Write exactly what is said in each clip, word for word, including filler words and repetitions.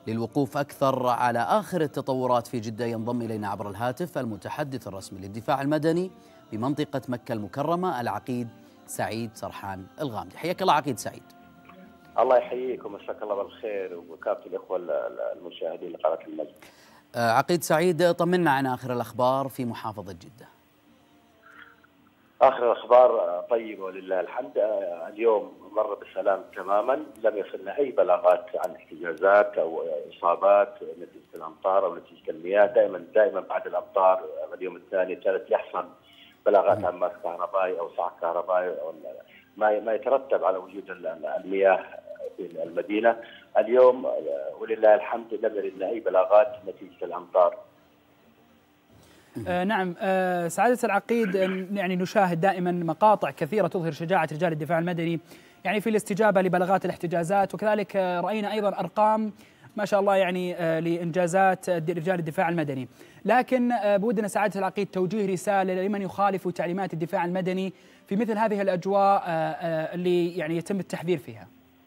للوقوف أكثر على آخر التطورات في جدة ينضم إلينا عبر الهاتف المتحدث الرسمي للدفاع المدني بمنطقة مكة المكرمة العقيد سعيد سرحان الغامدي. حياك الله عقيد سعيد. الله يحييك ومساك الله بالخير وكافة الإخوة المشاهدين لقناة المجد. عقيد سعيد، طمنا عن آخر الأخبار في محافظة جدة. آخر الأخبار طيبة ولله الحمد. اليوم مر بسلام تماما، لم يصلنا أي بلاغات عن احتجازات أو إصابات نتيجة الأمطار أو نتيجة المياه. دائما دائما بعد الأمطار اليوم الثاني الثالث يحصل بلاغات عن ماس كهربائي أو صعق كهربائي أو ما ما يترتب على وجود المياه في المدينة. اليوم ولله الحمد لم يردنا أي بلاغات نتيجة الأمطار. آه نعم آه سعادة العقيد، يعني نشاهد دائما مقاطع كثيرة تظهر شجاعة رجال الدفاع المدني يعني في الاستجابة لبلاغات الاحتجازات، وكذلك آه رأينا أيضا أرقام ما شاء الله يعني آه لإنجازات رجال الدفاع المدني. لكن آه بودنا سعادة العقيد توجيه رسالة لمن يخالف تعليمات الدفاع المدني في مثل هذه الأجواء آه آه اللي يعني يتم التحذير فيها.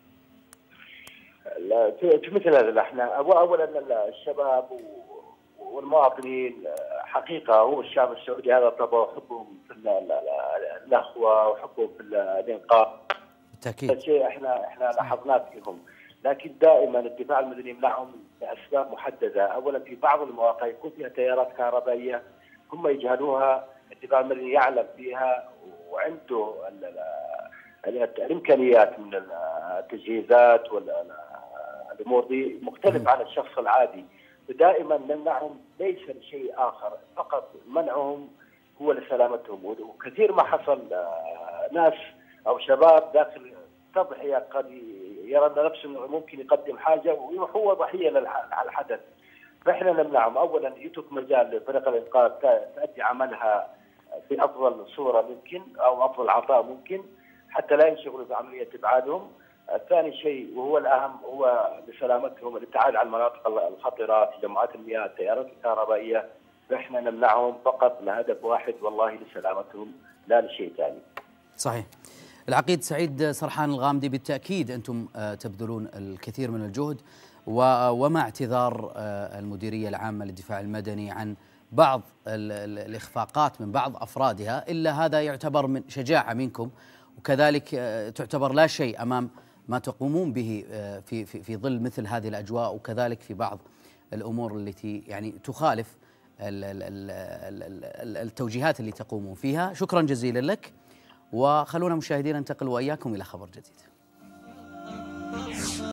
في مثل هذا احنا اولا الشباب والمواطنين حقيقه، هو الشعب السعودي هذا طبعه حبهم في الاخوه وحبهم في الانقاذ. بالتاكيد. شيء احنا احنا لاحظناه فيهم، لكن دائما الدفاع المدني يمنعهم لاسباب محدده. اولا في بعض المواقع يكون فيها تيارات كهربائيه هم يجهلوها، الدفاع المدني يعلم فيها وعنده الامكانيات من التجهيزات والامور دي مختلف عن الشخص العادي. دائما نمنعهم ليس لشيء اخر، فقط منعهم هو لسلامتهم. وكثير ما حصل ناس او شباب داخل تضحيه قد يرى نفسه انه ممكن يقدم حاجه وهو ضحيه للحدث. فاحنا نمنعهم. اولا يترك مجال لفرق الانقاذ تؤدي عملها في افضل صوره ممكن او افضل عطاء ممكن حتى لا ينشغلوا بعمليه ابعادهم. ثاني شيء وهو الاهم هو لسلامتهم الابتعاد عن المناطق الخطره، تجمعات المياه، التيارات الكهربائيه. فاحنا نمنعهم فقط لهدف واحد والله لسلامتهم لا لشيء ثاني. صحيح. العقيد سعيد سرحان الغامدي، بالتاكيد انتم تبذلون الكثير من الجهد، ومع اعتذار المديريه العامه للدفاع المدني عن بعض الاخفاقات من بعض افرادها، الا هذا يعتبر من شجاعه منكم، وكذلك تعتبر لا شيء امام ما تقومون به في في في ظل مثل هذه الاجواء، وكذلك في بعض الامور التي يعني تخالف التوجيهات اللي تقومون فيها. شكرا جزيلا لك، وخلونا مشاهدينا ننتقل واياكم الى خبر جديد.